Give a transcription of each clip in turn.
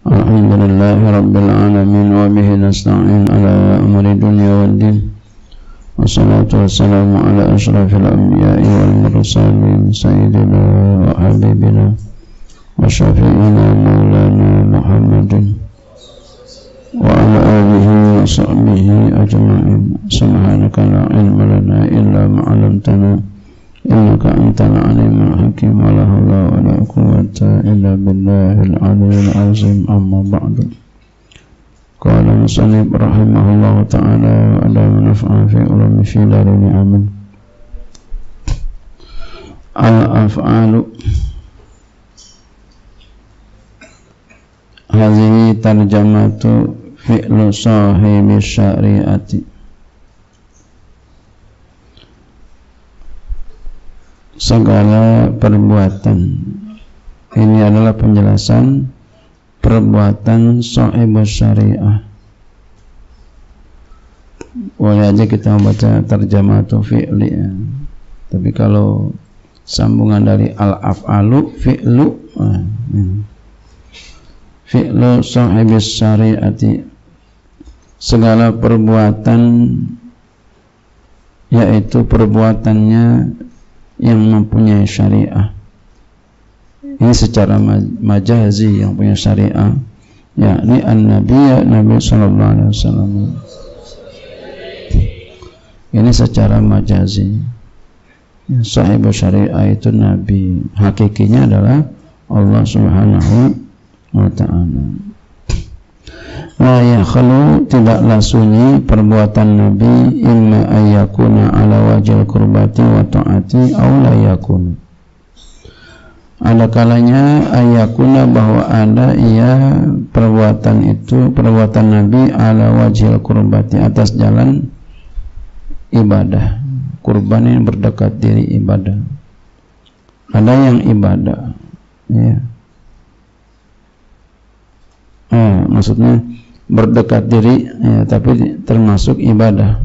Alhamdulillahi Rabbil Alamin wa bihi nasta'in ala umuri dunya waddin. Wassalatu wassalamu ala ashrafil anbiya'i wal mursalin sayyidina wa habibina wa syafi'ina maulana Muhammadin wa ala alihi wa sahbihi ajma'in. Subhanaka la ilma lana illa ma 'allamtana innaka antal alimul hakim. Wa la haula wa la quwwata illa billahil aliyyil azim. Amma ba'du. Qala musannif rahimahullahu ta'ala wa la naf'a fi ulumi fi darini amin. Al-af'alu hadhihi tarjamatu fi'lu sahibi syari'ati. Segala perbuatan, ini adalah penjelasan perbuatan sahibus syariah. Boleh aja kita baca tarjamatu fi'li ya. Tapi kalau sambungan dari al-af'alu fi'lu fi'lu sahibus syariati, segala perbuatan yaitu perbuatannya yang mempunyai syariah. Ini secara majazi yang punya syariah, yakni an-nabiy, Nabi sallallahu alaihi wasallam. Ini secara majazi. Sahibul syariah itu nabi, hakikinya adalah Allah Subhanahu wa ta'ala. La yakhlu, tidaklah sunyi perbuatan nabi imma ayyakuna ala wajil kurbati wa ta'ati aw la yakun. Ada kalanya ayyakuna, bahwa ada ia perbuatan itu, perbuatan nabi ala wajil kurbati, atas jalan ibadah. Kurban ini berdekat diri ibadah. Ada yang ibadah ya. Maksudnya berdekat diri ya, tapi termasuk ibadah.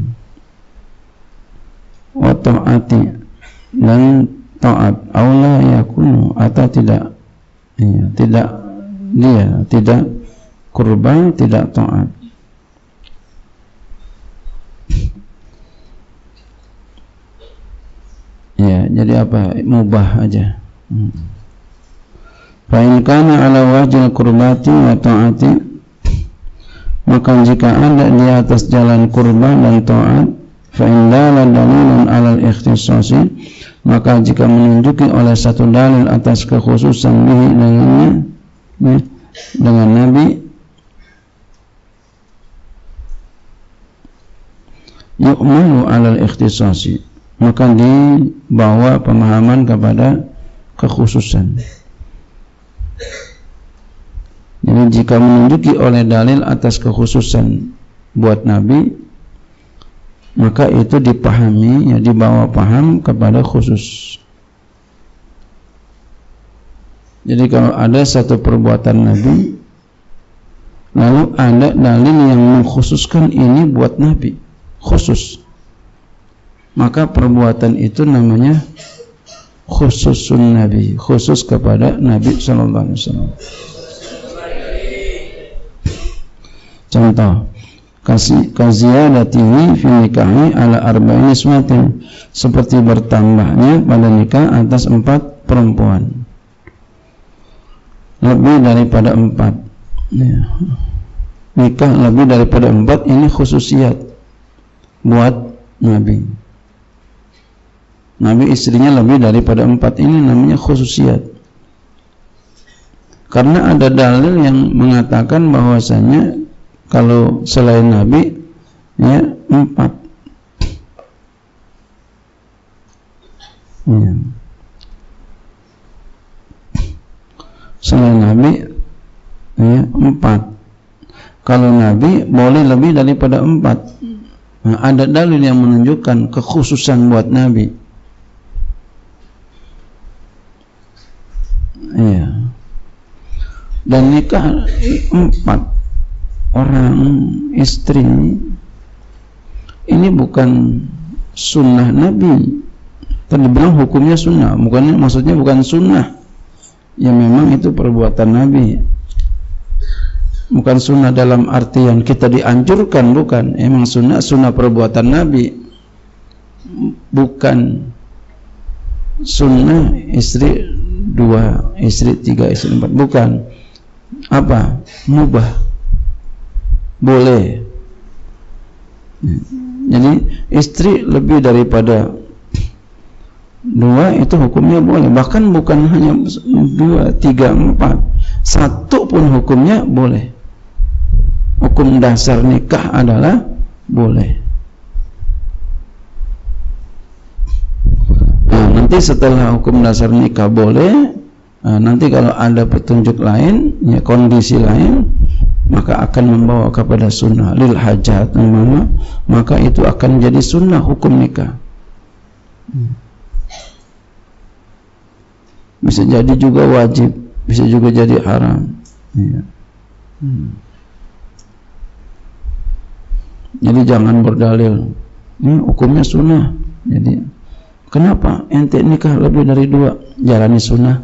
Wa ta'ati, dan taat. Aula yakunu, atau tidak ya, tidak kurban, tidak taat. Ya, jadi apa? Mubah aja. Fa in kana ala wajil qurbati wa ta'ati, maka jika ada di atas jalan kurban dan taat, fa in dalla dalilun ala al-ikhtisasi, maka jika menunjuki oleh satu dalil atas kekhususan bihi dengannya, dengan nabi, yu'malu ala al-ikhtisasi, maka dibawa pemahaman kepada kekhususan. Jadi jika menunjuki oleh dalil atas kekhususan buat nabi, maka itu dipahami ya, dibawa paham kepada khusus. Jadi kalau ada satu perbuatan nabi, lalu ada dalil yang mengkhususkan ini buat nabi, khusus, maka perbuatan itu namanya khususun nabi, khusus kepada Nabi sallallahu alaihi wasallam. Contoh, kaziyadatihi fi nikahi ala arba'in niswatin, seperti bertambahnya pada nikah atas 4 perempuan, lebih daripada 4 ya. Nikah lebih daripada 4 ini khususiat buat nabi. Nabi istrinya lebih daripada 4, ini namanya khususiat. Karena ada dalil yang mengatakan bahwasanya kalau selain nabi ya 4 ya. Selain nabi ya 4. Kalau nabi boleh lebih daripada 4. Nah, ada dalil yang menunjukkan kekhususan buat nabi. Iya. Dan nikah 4 orang istri ini bukan sunnah nabi. Tadi bilang hukumnya sunnah, bukan, maksudnya bukan sunnah. Ya memang itu perbuatan nabi. Bukan sunnah dalam artian kita dianjurkan, bukan. Emang sunnah perbuatan Nabi. Bukan sunnah istri 2, istri 3, istri 4, bukan. Apa? Mubah, boleh. Jadi istri lebih daripada 2 itu hukumnya boleh. Bahkan bukan hanya 2, 3, 4, 1 pun hukumnya boleh. Hukum dasar nikah adalah boleh. Nah, nanti setelah hukum dasar nikah boleh, nanti kalau ada petunjuk lain, ya kondisi lain, maka akan membawa kepada sunnah lil hajat, maka itu akan jadi sunnah hukum nikah. Bisa jadi juga wajib, bisa juga jadi haram. Ya. Jadi jangan berdalil ini hukumnya sunnah. Jadi kenapa ente nikah lebih dari 2? Jalani sunnah.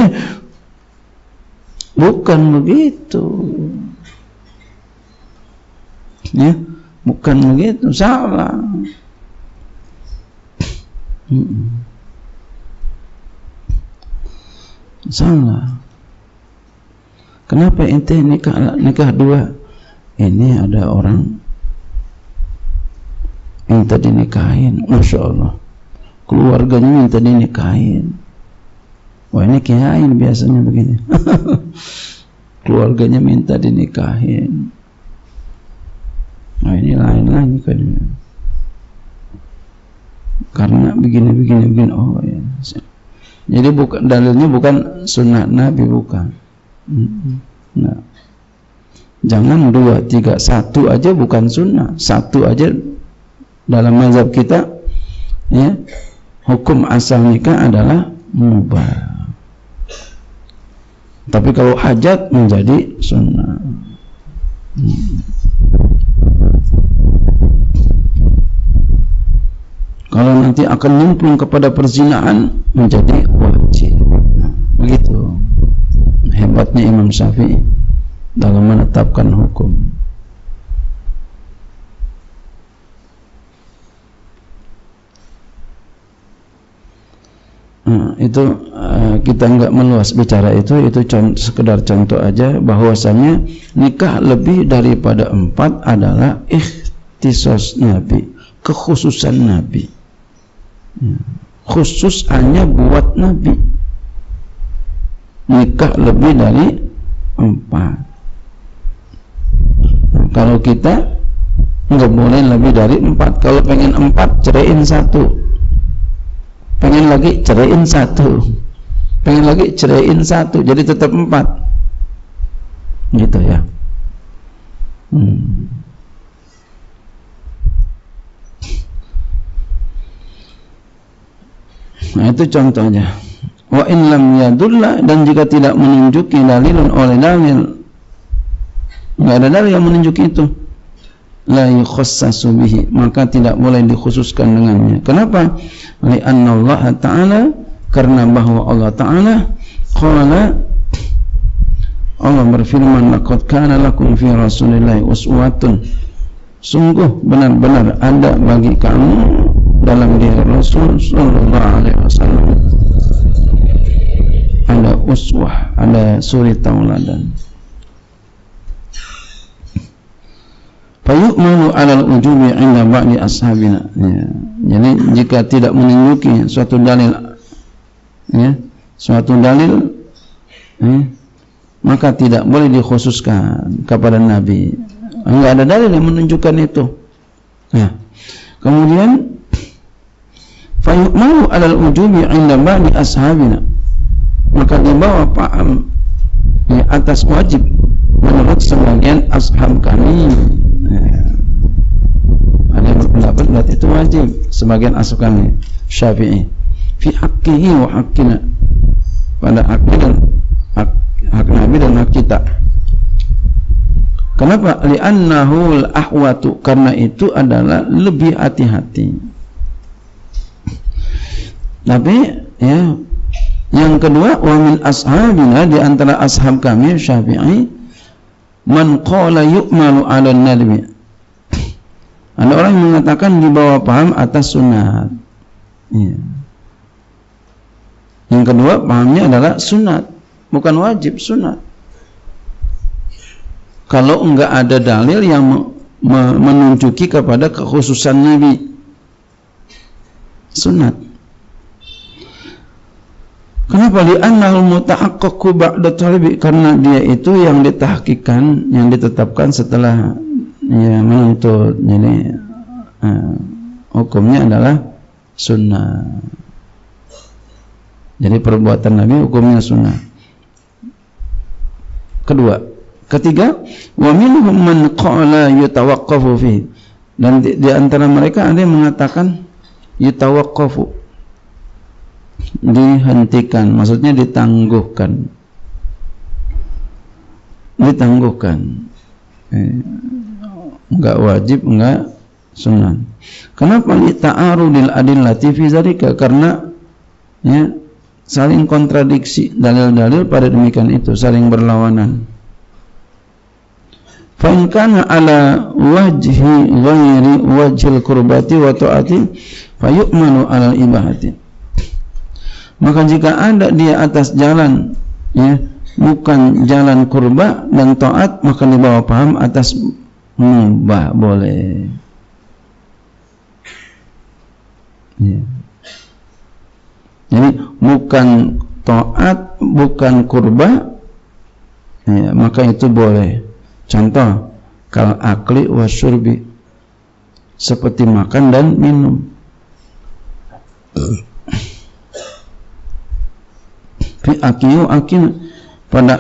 Bukan begitu. Ya, bukan begitu, salah. Salah. Kenapa ente nikah 2? Ini ada orang minta dinikahin, Masya Allah, keluarganya minta dinikahin. Wah, ini kiain biasanya begini. Keluarganya minta dinikahin. Nah, ini lain lagi kan. Karena begini. Oh ya. Jadi bukan, dalilnya bukan sunnah Nabi, bukan. Nah, jangan 2, 3, 1 aja bukan sunnah. 1 aja dalam mazhab kita, ya, hukum asal nikah adalah mubah. Tapi kalau hajat menjadi sunnah. Kalau nanti akan nyemplung kepada perzinahan menjadi wajib. Begitu hebatnya Imam Syafi'i dalam menetapkan hukum. Itu kita enggak meluas bicara itu sekedar contoh aja, bahwasanya nikah lebih daripada 4 adalah ikhtisas Nabi, kekhususan Nabi. Khusus hanya buat Nabi. Nikah lebih dari 4. Kalau kita enggak boleh lebih dari 4. Kalau pengen 4, ceraiin 1. Pengen lagi ceraiin 1, pengen lagi ceraiin 1, jadi tetap 4, gitu ya. Nah, itu contohnya. Wa in lam yadulla, dan jika tidak menunjuki dalilun oleh dalil, nggak ada dalil yang menunjuki itu, la yukhassasu bihi, maka tidak boleh dikhususkan dengannya. Kenapa? Li'anna Allah Ta'ala, karena bahwa Allah Ta'ala qala, Allah berfirman, laqad kana lakum fi rasulillahi uswatun, sungguh benar-benar ada bagi kamu dalam diri Rasul sallallahu alaihi wasallam ada uswah, ada suri tauladan. Fayu'malu 'alal ujubi 'inda ba'di ashabina. Ya. Jadi jika tidak menunjuki suatu dalil, ya, maka tidak boleh dikhususkan kepada Nabi. Enggak ada dalil yang menunjukkan itu. Ya. Kemudian fayu'malu 'alal ujubi 'inda ba'di ashabina, maka dibawa paham, ya, atas wajib menurut sebagian ashab kami. Ada yang berpendapat berarti itu wajib, sebagian ashab kami Syafi'i, fi haqqihi wa haqqina, pada haknya dan hak Nabi dan hak kita. Kenapa? Li'annahu al-ahwatu, karena itu adalah lebih hati-hati. Tapi ya, yang kedua, wa min ashabina, di antara ashab kami Syafi'i, man qala yu'malu 'ala nadbi. Ada orang yang mengatakan di bawah paham atas sunat. Ya. Yang kedua, pahamnya adalah sunat, bukan wajib, sunat. Kalau enggak ada dalil yang menunjuki kepada kekhususan Nabi, sunat. Kenapa? Li'annal muta'aqqaqu ba'da talibi, karena dia itu yang ditahqiqkan, yang ditetapkan setelah ya menuntut. Jadi hukumnya adalah sunnah. Jadi perbuatan Nabi hukumnya sunnah. Ketiga, wa minhum man qala yutawaqqafu fi. Dan di antara mereka ada yang mengatakan yutawaqqafu, dihentikan, maksudnya ditangguhkan. Enggak wajib, enggak sunnah. Kenapa? Li ta'arudil adillati fi zalika, karena ya saling kontradiksi dalil-dalil pada demikian itu, saling berlawanan. Fa in kana ala wajhi ghairi wajhil qurbati wa ta'ati fa yu'manu ala ibahati. Maka jika ada dia atas jalan ya bukan jalan kurba dan taat, maka dibawa paham atas mubah, boleh. Ya. Jadi bukan taat, bukan kurba, ya, maka itu boleh. Contoh, kal akli wasyurbi, seperti makan dan minum. Fi akiyu akin, pada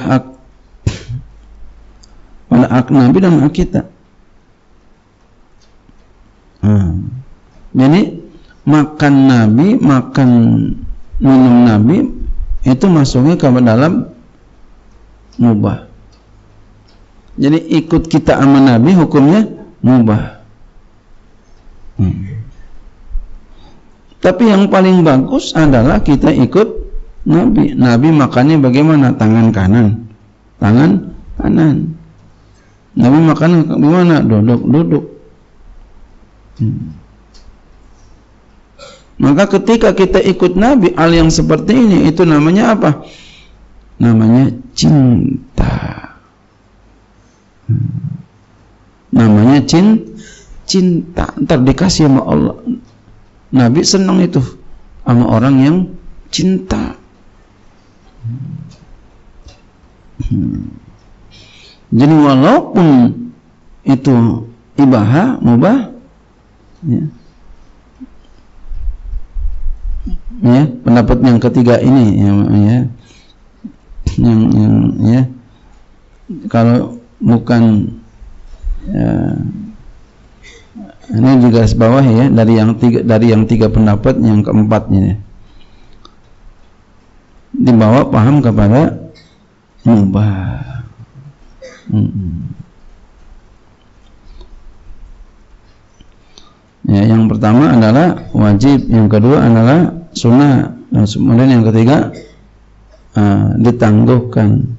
hak Nabi dan hak kita. Jadi makan Nabi, makan minum Nabi itu masuknya ke dalam mubah. Jadi ikut kita sama Nabi hukumnya mubah. Tapi yang paling bagus adalah kita ikut Nabi. Nabi makannya bagaimana? Tangan kanan, tangan kanan. Nabi makan bagaimana? Duduk. Maka ketika kita ikut Nabi, hal yang seperti ini itu namanya apa? Namanya cinta. Namanya cinta. Ntar dikasih sama Allah. Nabi senang itu sama orang yang cinta. Jadi walaupun itu ibaha, mubah, ya, pendapat yang ketiga ini ya, kalau bukan ini di garis bawah ya, dari yang tiga pendapat, yang keempatnya dibawa paham kepada mubah. Ya, yang pertama adalah wajib, yang kedua adalah sunnah, dan kemudian yang ketiga ditangguhkan.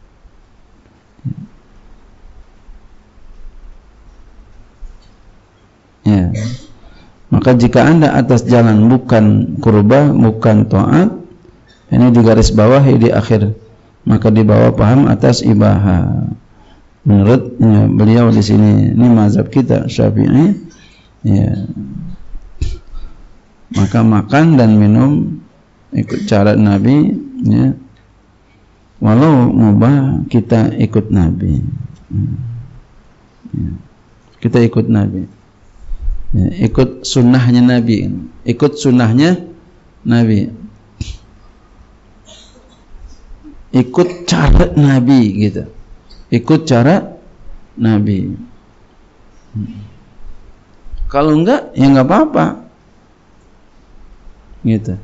Ya. Maka jika Anda atas jalan bukan kurba, bukan taat, ini di garis bawah di akhir, maka di bawah paham atas ibaha. Menurut beliau di sini, ini mazhab kita Syafi'i, ya. Maka makan dan minum ikut cara Nabi, ya. Walau mubah, kita ikut Nabi. Ya. Kita ikut Nabi. Ya, ikut sunnahnya Nabi, ikut sunnahnya Nabi, ikut cara Nabi gitu, ikut cara Nabi. Kalau enggak, ya enggak apa-apa gitu.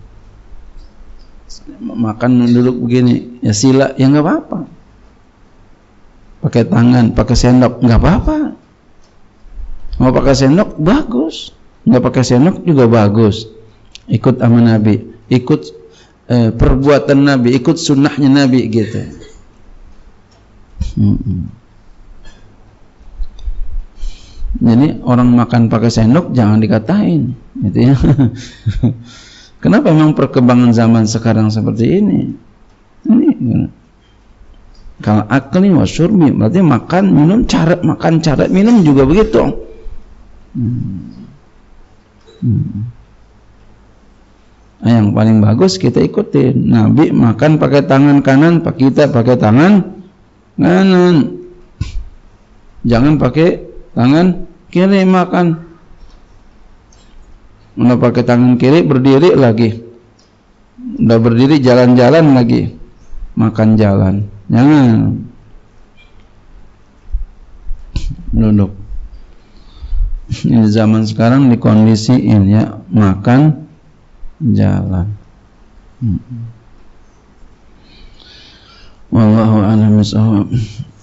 Makan duduk begini, ya sila, ya enggak apa-apa. Pakai tangan, pakai sendok, enggak apa-apa. Mau pakai sendok bagus, nggak pakai sendok juga bagus. Ikut sama Nabi, ikut perbuatan Nabi, ikut sunnahnya Nabi gitu. Jadi orang makan pakai sendok jangan dikatain, gitu ya. Kenapa memang perkembangan zaman sekarang seperti ini? Ini kalau akli wa syurbi berarti makan minum cara minum juga begitu. Nah, yang paling bagus kita ikutin. Nabi makan pakai tangan kanan, kita pakai tangan kanan. Jangan pakai tangan kiri makan. Udah pakai tangan kiri berdiri lagi. Udah berdiri jalan-jalan lagi. Makan jalan. Jangan. Duduk. Ini zaman sekarang dikondisiin ya, makan jalan. Wallahu a'lam bishawab.